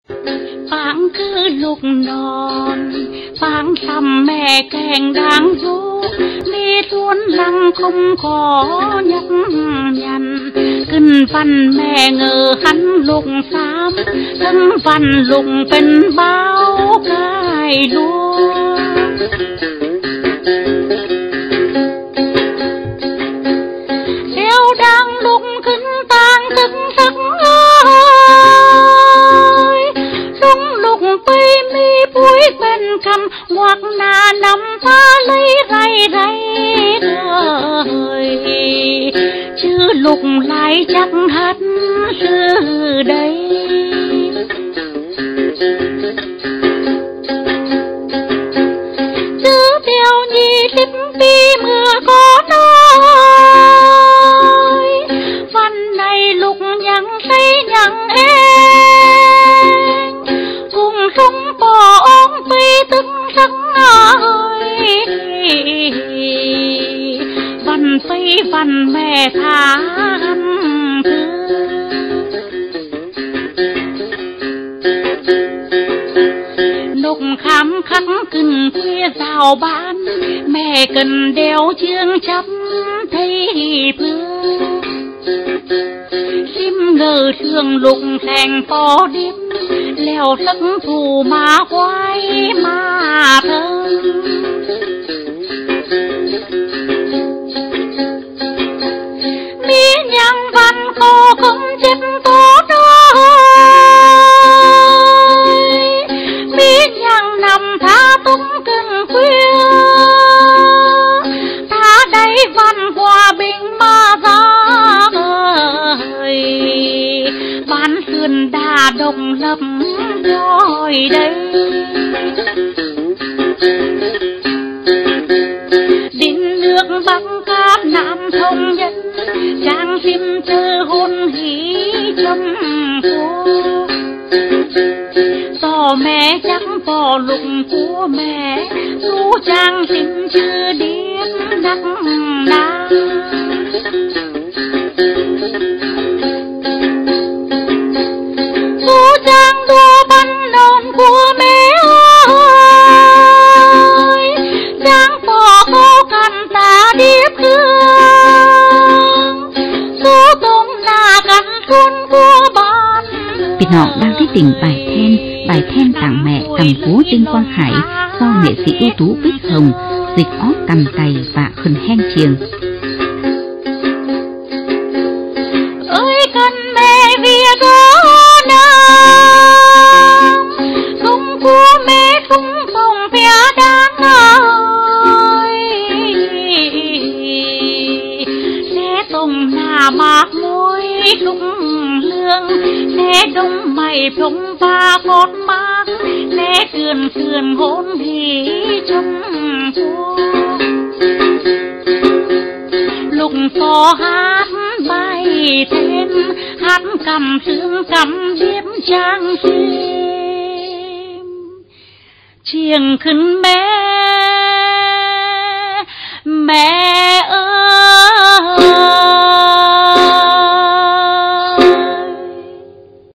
Phán cứ lúc non phán thăm mẹ kèn đang du mi tuôn lăng không có nhấp nhằn kinh văn mẹ ngờ hắn lục xám thân văn lụcเป็นbao cái đua theo đang lục kinh tang thức sắc búi bên cầm hoặc là nằm phá lấy ray ray đời chứ lục lại chắc hết từ đây chứ theo nhi tiếp đi mưa có nói văn này lục nhắn thấy nhắn em cùng sống bỏ ôm tuy tức sắc ơi văn phi văn mẹ than nục khám khắc kinh khuya rào bán mẹ cần đeo chương chấp thấy phương sim ngờ thường lục thành phó điếm leo sắc thù mà khoái mà thơm mi nhang văn cô không chết tốt ơi mi nhang nằm tha tung cưng khuya ta đây văn hòa bình mà ra ơi bán sườn đà đồng lập rồi đây đinh nước bắc cát nam thông nhân trang sim chơ hôn hí châm cô do mẹ trắng bò lục của mẹ du trang sim chưa điên đắc na du trang đua bắn non của mẹ ơi trang bò cô cần ta điệp hương du tung là gần thôn của bạn. Việt Ngọc đang thuyết trình bài then tặng mẹ cầm cố Tinh Quang Hải do nghệ sĩ ưu tú Bích Hồng dịch óp cầm cày và khẩn hen chiềng. Ơi cần mẹ Việt Nam không của mẹ không phòng phía đàn ơi sẽ tông là mát môi lúc lương sẽ đông mày phông và cốt mát sẽ sườn sườn hôn hí trong phố lục phò hát bài thêm hát cầm sương cầm điếm trang sim chiêng khấn mẹ